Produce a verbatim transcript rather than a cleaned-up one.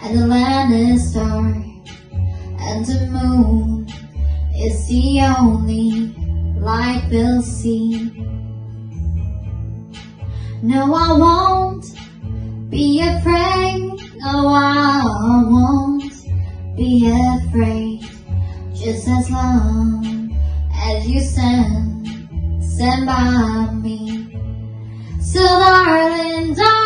and the land is dark, and the moon is the only light we'll see. No, I won't be afraid, no, I won't be afraid, just as long as you stand, stand by me. So darling, darling,